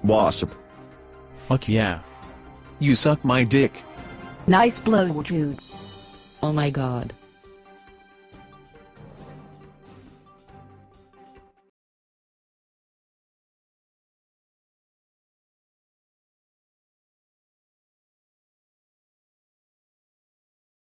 Wasp. Fuck yeah. You suck my dick. Nice blow, Jude. Oh my god.